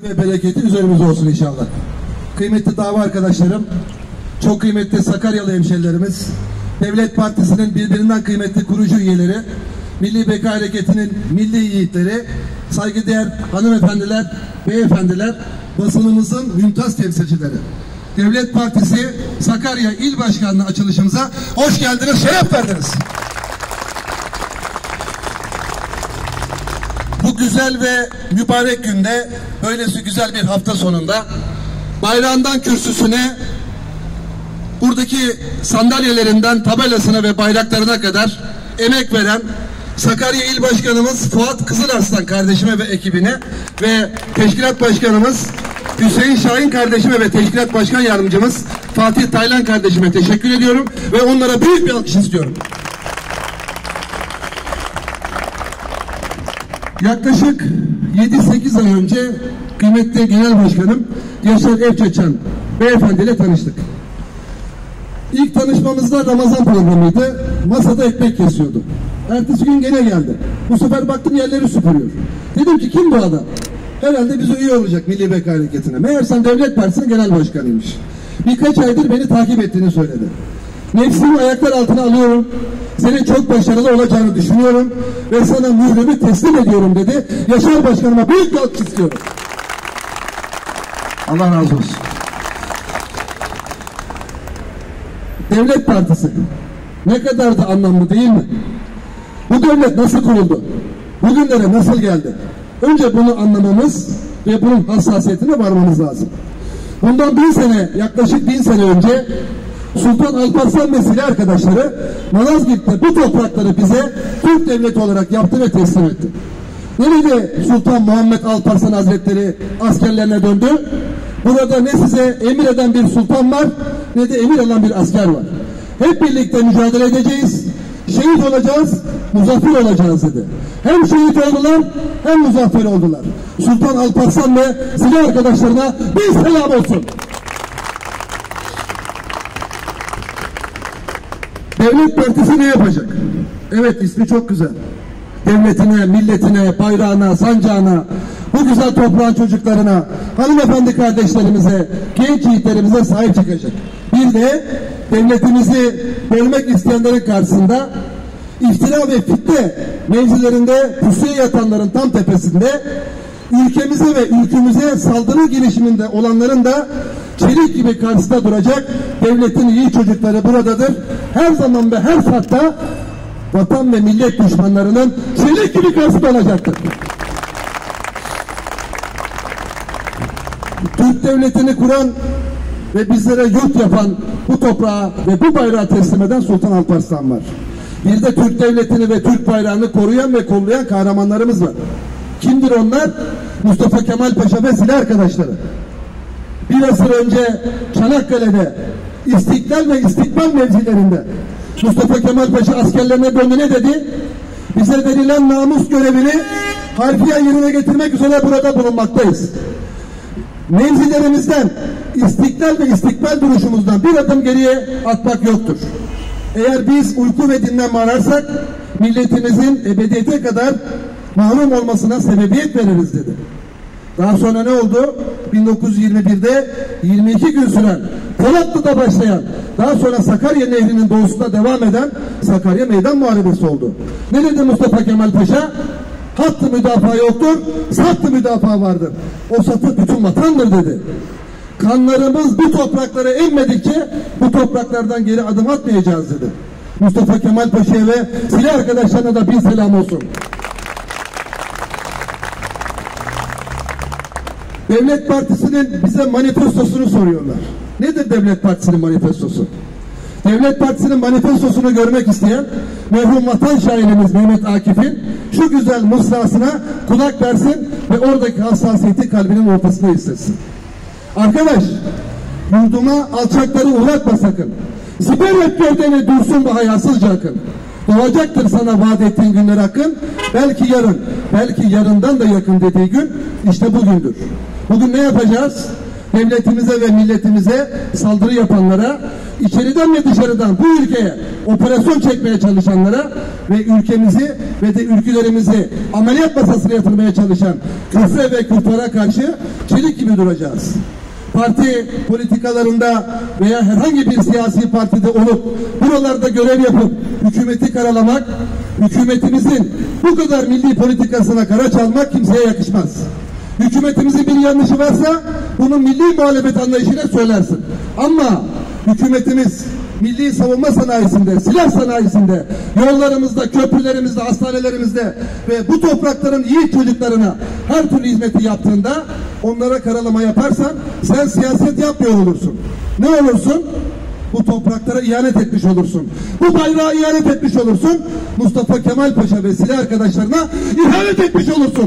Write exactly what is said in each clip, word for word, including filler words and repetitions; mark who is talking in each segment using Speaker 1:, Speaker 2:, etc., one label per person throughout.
Speaker 1: ve bereketi üzerimize olsun inşallah. Kıymetli dava arkadaşlarım, çok kıymetli Sakaryalı hemşerilerimiz, Devlet Partisi'nin birbirinden kıymetli kurucu üyeleri, Milli Beka Hareketi'nin milli yiğitleri, saygıdeğer hanımefendiler, beyefendiler, basınımızın mümtaz temsilcileri. Devlet Partisi Sakarya İl Başkanlığı açılışımıza hoş geldiniz, şeref verdiniz. Bu güzel ve mübarek günde, böylesi güzel bir hafta sonunda, bayrağından kürsüsüne, buradaki sandalyelerinden tabelasına ve bayraklarına kadar emek veren Sakarya İl Başkanımız Fuat Kızılarslan kardeşime ve ekibine ve Teşkilat Başkanımız Hüseyin Şahin kardeşime ve Teşkilat Başkan Yardımcımız Fatih Taylan kardeşime teşekkür ediyorum ve onlara büyük bir alkış istiyorum. Yaklaşık yedi sekiz ay önce kıymetli Genel Başkanım Yaşar Evçeçan beyefendiyle tanıştık. İlk tanışmamızda Ramazan programıydı. Masada ekmek kesiyordu. Ertesi gün gene geldi. Bu sefer baktım yerleri süpürüyor. Dedim ki kim bu adam? Herhalde bize üye olacak Milli Beka Hareketi'ne. Meğersem Devlet Partisi'nin genel başkanıymış. Birkaç aydır beni takip ettiğini söyledi. Nefsimi ayaklar altına alıyorum. Senin çok başarılı olacağını düşünüyorum. Ve sana mührümü teslim ediyorum dedi. Yaşar Başkanıma büyük bir alkış istiyorum. Allah razı olsun. Devlet Partisi ne kadar da anlamlı değil mi? Bu devlet nasıl kuruldu? Bugünlere nasıl geldi? Önce bunu anlamamız ve bunun hassasiyetine varmamız lazım. Bundan bin sene, yaklaşık bin sene önce Sultan Alparslan ve silah arkadaşları Malazgirt'te bu toprakları bize Türk devleti olarak yaptı ve teslim etti. Nerede Sultan Muhammed Alparslan Hazretleri askerlerine döndü? Burada ne size emir eden bir sultan var, ne de emir alan bir asker var. Hep birlikte mücadele edeceğiz, şehit olacağız, muzaffer olacağız dedi. Hem şehit oldular, hem muzaffer oldular. Sultan Alparslan ve silah arkadaşlarına bir selam olsun. Devlet Partisi ne yapacak? Evet, ismi çok güzel. Devletine, milletine, bayrağına, sancağına, bu güzel toprağın çocuklarına, hanımefendi kardeşlerimize, genç yiğitlerimize sahip çıkacak. Bir de devletimizi bölmek isteyenlerin karşısında iftira ve fitne mevzilerinde pusuya yatanların tam tepesinde ülkemize ve ülkemize saldırı girişiminde olanların da çelik gibi karşısında duracak devletin iyi çocukları buradadır. Her zaman ve her saatte vatan ve millet düşmanlarının çelik gibi karşısında olacaktır. Türk devletini kuran ve bizlere yurt yapan bu toprağı ve bu bayrağı teslim eden Sultan Alparslan var. Bir de Türk devletini ve Türk bayrağını koruyan ve kollayan kahramanlarımız var. Kimdir onlar? Mustafa Kemal Paşa ve silah arkadaşları. Bir asır önce Çanakkale'de İstiklal ve İstikbal mevzilerinde Mustafa Kemal Paşa askerlerine döndü, ne dedi? Bize verilen namus görevini harfiyen yerine getirmek üzere burada bulunmaktayız. Mevzilerimizden, istiklal ve istikbal duruşumuzdan bir adım geriye atmak yoktur. Eğer biz uyku ve dinlenme ararsak milletimizin ebediyete kadar mahrum olmasına sebebiyet veririz dedi. Daha sonra ne oldu? bin dokuz yüz yirmi bir'de yirmi iki gün süren Polatlı'da başlayan, daha sonra Sakarya Nehri'nin doğusunda devam eden Sakarya Meydan Muharebesi oldu. Ne dedi Mustafa Kemal Paşa? Hattı müdafaa yoktur, sattı müdafaa vardır. O satı bütün vatandır dedi. Kanlarımız bu topraklara emmedikçe bu topraklardan geri adım atmayacağız dedi. Mustafa Kemal Paşa'ya ve silah arkadaşlarına da bir selam olsun. Devlet Partisi'nin bize manifestosunu soruyorlar. Nedir Devlet Partisi'nin manifestosu? Devlet Partisi'nin manifestosunu görmek isteyen merhum vatan şairimiz Mehmet Akif'in şu güzel mısrasına kulak versin ve oradaki hassasiyeti kalbinin ortasına hissetsin. Arkadaş, yurduma alçakları uğratma sakın. Siper et gövdeni dursun bu hayasızca akın. Doğacaktır sana vaat ettiğin günler hakkın. Belki yarın, belki yarından da yakın dediği gün işte bugündür. Bugün ne yapacağız? devletimize ve milletimize saldırı yapanlara, içeriden ve dışarıdan bu ülkeye operasyon çekmeye çalışanlara ve ülkemizi ve de ülkelerimizi ameliyat masasına yatırmaya çalışan küfre ve küffara karşı çelik gibi duracağız. Parti politikalarında veya herhangi bir siyasi partide olup buralarda görev yapıp hükümeti karalamak, hükümetimizin bu kadar milli politikasına kara çalmak kimseye yakışmaz. Hükümetimizin bir yanlışı varsa bunu milli muhalefet anlayışıyla söylersin. Ama hükümetimiz milli savunma sanayisinde, silah sanayisinde, yollarımızda, köprülerimizde, hastanelerimizde ve bu toprakların iyi çocuklarına her türlü hizmeti yaptığında onlara karalama yaparsan sen siyaset yapmıyor olursun. Ne olursun? Bu topraklara ihanet etmiş olursun. Bu bayrağı ihanet etmiş olursun. Mustafa Kemal Paşa ve silah arkadaşlarına ihanet etmiş olursun.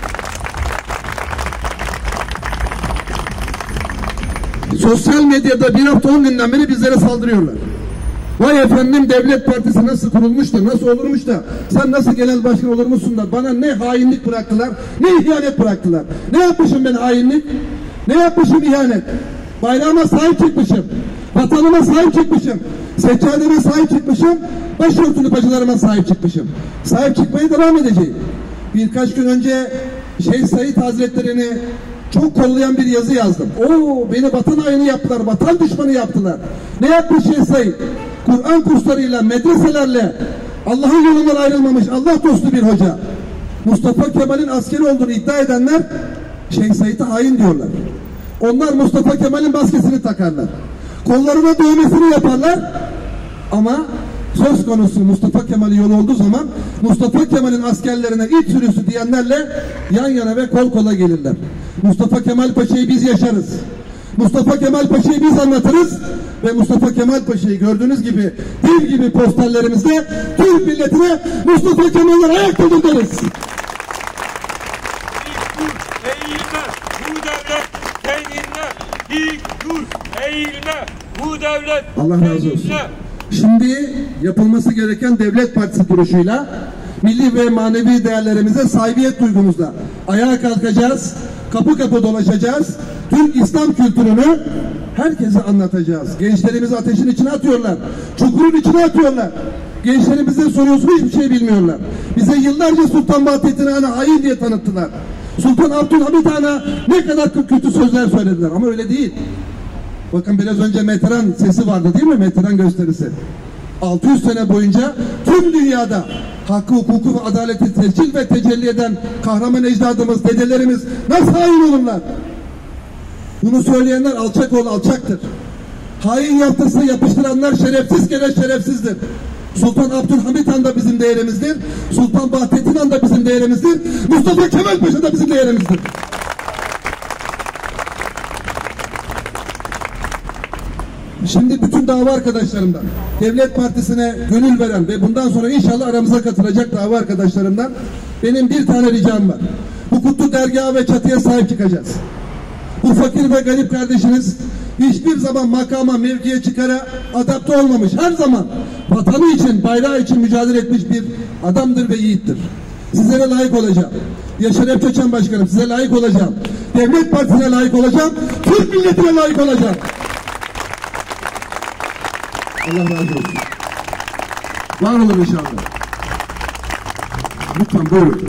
Speaker 1: Sosyal medyada bir hafta on günden beri bizlere saldırıyorlar. Vay efendim, Devlet Partisi nasıl kurulmuş da, nasıl olurmuş da, sen nasıl genel başkan olur musun da, bana ne hainlik bıraktılar, ne ihanet bıraktılar. Ne yapmışım ben hainlik? Ne yapmışım ihanet? Bayrağıma sahip çıkmışım. Vatanıma sahip çıkmışım. Seccademe sahip çıkmışım. Başörtülü bacılarıma sahip çıkmışım. Sahip çıkmaya devam edeceğim. Birkaç gün önce Şeyh Said Hazretleri'ni çok kollayan bir yazı yazdım. Oo, beni vatan haini yaptılar, vatan düşmanı yaptılar. Ne yapmış Şeyh Said? Kur'an kurslarıyla, medreselerle Allah'ın yolundan ayrılmamış Allah dostu bir hoca. Mustafa Kemal'in askeri olduğunu iddia edenler Şeyh Said'e hain diyorlar. Onlar Mustafa Kemal'in maskesini takarlar. Kollarına dövmesini yaparlar. Ama söz konusu Mustafa Kemal'in yolu olduğu zaman Mustafa Kemal'in askerlerine ilk sürüsü diyenlerle yan yana ve kol kola gelirler. Mustafa Kemal Paşa'yı biz yaşarız. Mustafa Kemal Paşa'yı biz anlatırız ve Mustafa Kemal Paşa'yı gördüğünüz gibi dev gibi posterlerimizde Türk milletine Mustafa Kemal'ler ayakta deriz.
Speaker 2: Eğilme bu devlet kendine, dik dur eğilme bu devlet
Speaker 1: Allah razı olsun. Şimdi yapılması gereken Devlet Partisi duruşuyla milli ve manevi değerlerimize sahibiyet duygumuzla ayağa kalkacağız, kapı kapı dolaşacağız, Türk İslam kültürünü herkese anlatacağız. Gençlerimizi ateşin içine atıyorlar, çukurun içine atıyorlar. Gençlerimize soruyorsun, hiçbir şey bilmiyorlar. Bize yıllarca Sultan Vahdettin Han'ı hain diye tanıttılar. Sultan Abdülhamit Han'a ne kadar kötü sözler söylediler ama öyle değil. Bakın biraz önce Meteran sesi vardı değil mi? Meteran gösterisi. altı yüz sene boyunca tüm dünyada hakkı, hukuku ve adaleti tescil ve tecelli eden kahraman ecdadımız, dedelerimiz nasıl hain olurlar? Bunu söyleyenler alçak oğlu alçaktır. Hain yaptırsa yapıştıranlar şerefsiz gene şerefsizdir. Sultan Abdülhamit Han da bizim değerimizdir. Sultan Vahdettin Han da bizim değerimizdir. Mustafa Kemal Paşa da bizim değerimizdir. Şimdi bütün dava arkadaşlarımdan, Devlet Partisi'ne gönül veren ve bundan sonra inşallah aramıza katılacak dava arkadaşlarımdan benim bir tane ricam var. Bu kutlu dergaha ve çatıya sahip çıkacağız. Bu fakir ve garip kardeşiniz hiçbir zaman makama, mevkiye, çıkara adapte olmamış. Her zaman vatanı için, bayrağı için mücadele etmiş bir adamdır ve yiğittir. Sizlere layık olacağım. Yaşar Epçoçan Başkanım, size layık olacağım. Devlet Partisi'ne layık olacağım. Türk milletine layık olacağım. Allah razı olsun. Var olun inşallah. Lütfen buyurun.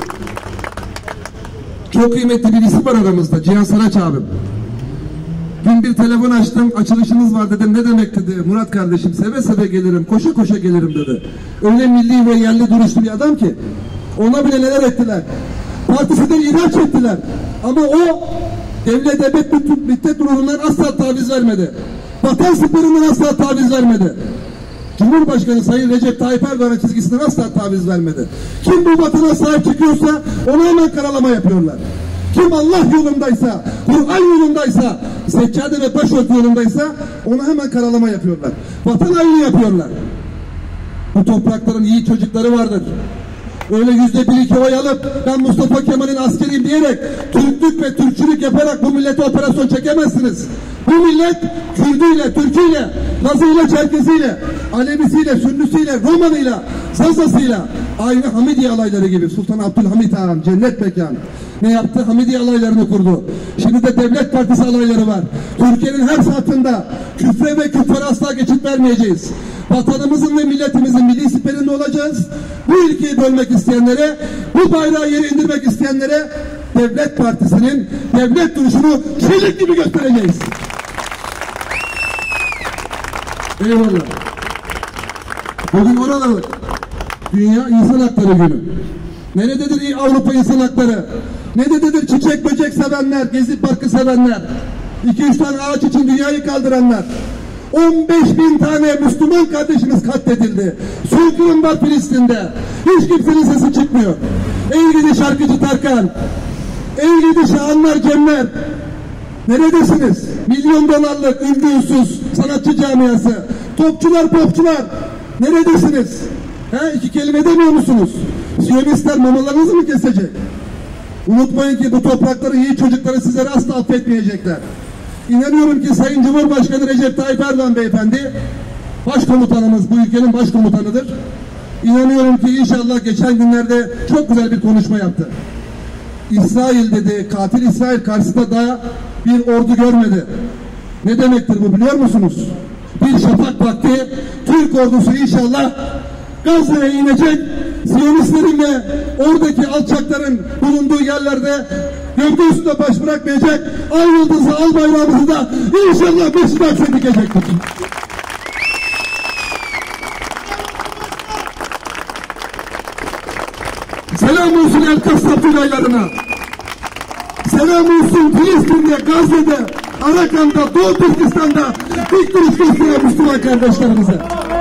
Speaker 1: Çok kıymetli bir isim var aramızda. Cihan Saraç abim. Dün bir telefon açtım. Açılışınız var dedim. Ne demek dedi. Murat kardeşim seve seve gelirim. Koşa koşa gelirim dedi. Öyle milli ve yerli duruşlu bir adam ki. Ona bile neler ettiler. Partisinden ihraç ettiler. Ama o devlet ebed müddet ruhundan asla taviz vermedi. Vatan sıfırından asla taviz vermedi. Cumhurbaşkanı Sayın Recep Tayyip Erdoğan'ın çizgisinden asla taviz vermedi. Kim bu vatana sahip çıkıyorsa ona hemen karalama yapıyorlar. Kim Allah yolundaysa, Kur'an yolundaysa, seccade ve başörtü yolundaysa ona hemen karalama yapıyorlar. Vatan haini yapıyorlar. Bu toprakların iyi çocukları vardır. Öyle yüzde bir iki oy alıp ben Mustafa Kemal'in askeriyim diyerek Türklük ve Türkçülük yaparak bu millete operasyon çekemezsiniz. Bu millet Kürdüyle, Türküyle, Lazıyla, Çerkeziyle, Alevisiyle, Sünnüsüyle, Romanıyla, Zazasıyla aynı Hamidiye alayları gibi Sultan Abdülhamit Han, cennet mekan, Ne yaptı? Hamidiye alaylarını kurdu. Şimdi de Devlet Partisi alayları var. Türkiye'nin her saatinde küfre ve küfre asla geçit vermeyeceğiz. Vatanımızın ve milletimizin milli siperinde olacağız. Bu ülkeyi bölmek isteyenlere, bu bayrağı yere indirmek isteyenlere Devlet Partisi'nin devlet duruşunu çelik gibi göstereceğiz. Eyvallah. Bugün orada Dünya İnsan Hakları Günü. Nerededir Avrupa İnsan Hakları? Nerededir çiçek böcek sevenler, Gezi Parkı sevenler? iki üç tane ağaç için dünyayı kaldıranlar. on beş bin tane Müslüman kardeşimiz katledildi. Soykırım var Filistin'de. Hiç kimsenin sesi çıkmıyor. Ey gidi şarkıcı Tarkan, ey gidi şahanlar Cemler, neredesiniz? Milyon dolarlık ünlü ünsüz sanatçı camiası, topçular popçular, neredesiniz? He, iki kelime demiyor musunuz? Siyonistler mamalarınızı mı kesecek? Unutmayın ki bu toprakları, iyi çocukları sizlere asla affetmeyecekler. İnanıyorum ki Sayın Cumhurbaşkanı Recep Tayyip Erdoğan beyefendi başkomutanımız, bu ülkenin başkomutanıdır. İnanıyorum ki inşallah geçen günlerde çok güzel bir konuşma yaptı. İsrail dedi, katil İsrail karşısında daha bir ordu görmedi. Ne demektir bu biliyor musunuz? Bir şafak vakti Türk ordusu inşallah Gazze'ye inecek, Siyonistlerin ve oradaki alçakların bulunduğu yerlerde gövde üstünde baş bırakmayacak, ay yıldızı, al bayrağımızı da inşallah Beşiktaş'a dikecektir. Selam olsun El Kassap tülaylarına. Selam olsun Filistin'de, Gazze'de, Arakan'da, Doğu Türkistan'da ilk duruş gösteren Müslüman kardeşlerimize.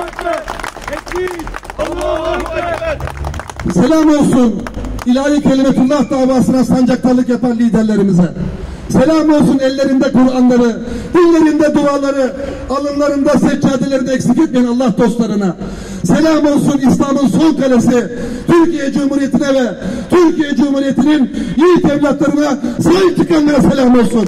Speaker 1: Selam olsun ilahi kelimetullah davasına sancaktarlık yapan liderlerimize. Selam olsun ellerinde Kur'anları, dillerinde duaları, alınlarında seccadeleri de eksik etmeyen Allah dostlarına. Selam olsun İslam'ın son kalesi Türkiye Cumhuriyeti'ne ve Türkiye Cumhuriyeti'nin yiğit evlatlarına sahip çıkanlara selam olsun.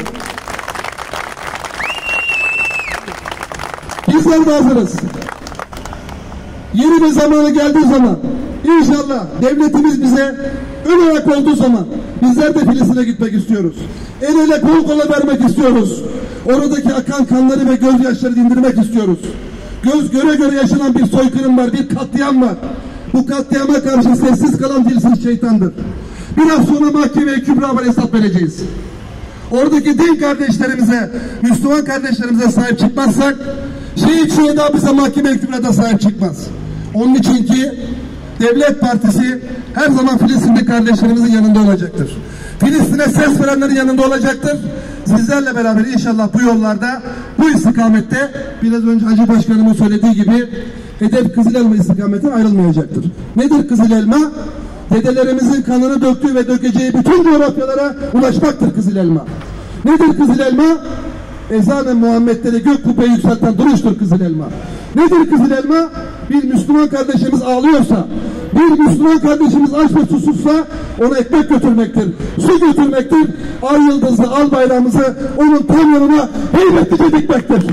Speaker 1: Bizler de hazırız. Yeni bir zamanı geldiği zaman İnşallah devletimiz bize ön ayak olduğu zaman bizler de Filistin'e gitmek istiyoruz. El ele kol kola vermek istiyoruz. Oradaki akan kanları ve gözyaşları dindirmek istiyoruz. Göz göre göre yaşanan bir soykırım var, bir katliam var. Bu katliama karşı sessiz kalan dilsiz şeytandır. Biraz sonra mahkemeye kübra var, hesap vereceğiz. Oradaki din kardeşlerimize, Müslüman kardeşlerimize sahip çıkmazsak şehit şehida bize mahkemeye kübrada sahip çıkmaz. Onun için ki Devlet Partisi her zaman Filistinli kardeşlerimizin yanında olacaktır. Filistin'e ses verenlerin yanında olacaktır. Sizlerle beraber inşallah bu yollarda, bu istikamette biraz önce Hacı Başkanımın söylediği gibi hedef Kızılelma istikametine ayrılmayacaktır. Nedir Kızılelma? Dedelerimizin kanını döktüğü ve dökeceği bütün coğrafyalara ulaşmaktır Kızılelma. Nedir Kızılelma? Ezan-ı Muhammed'de gök kubbeyi yükselten duruştur Kızılelma. Nedir Kızılelma? Bir Müslüman kardeşimiz ağlıyorsa, bir Müslüman kardeşimiz aç ve susuzsa ona ekmek götürmektir, su götürmektir, ay yıldızı, al bayrağımızı onun tam yanına heybetlice dikmektir.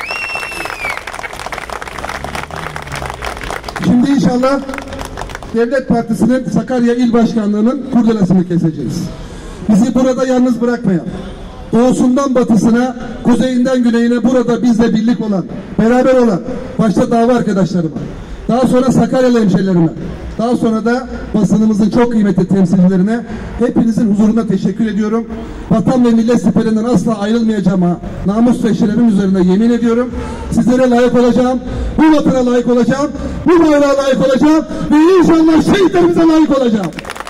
Speaker 1: Şimdi inşallah Devlet Partisi'nin Sakarya İl Başkanlığı'nın kurdelasını keseceğiz. Bizi burada yalnız bırakmayan, doğusundan batısına, kuzeyinden güneyine burada bizle birlik olan, beraber olan, başta dava arkadaşlarıma, daha sonra Sakaryalı hemşehrilerime, daha sonra da basınımızın çok kıymetli temsilcilerine hepinizin huzuruna teşekkür ediyorum. Vatan ve millet siperinden asla ayrılmayacağıma namus ve şerefim üzerine yemin ediyorum. Sizlere layık olacağım, bu vatana layık olacağım, bu bayrağa layık olacağım ve inşallah şehitlerimize layık olacağım.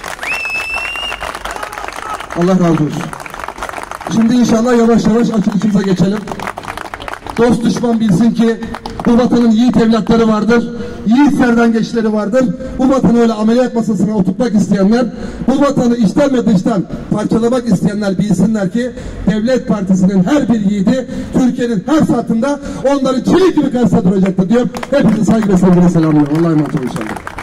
Speaker 1: Allah razı olsun. Şimdi inşallah yavaş yavaş açılışımıza geçelim. Dost düşman bilsin ki bu vatanın yiğit evlatları vardır, yiğit serdengeçleri vardır. Bu vatanı öyle ameliyat masasına oturtmak isteyenler, bu vatanı içten ve dıştan parçalamak isteyenler bilsinler ki Devlet Partisi'nin her bir yiğidi Türkiye'nin her saatinde onların çelik gibi karşısında duracaktır diyor. Hepinize saygı ve sevgiyle selamlıyorum. Allah'a emanet olun inşallah.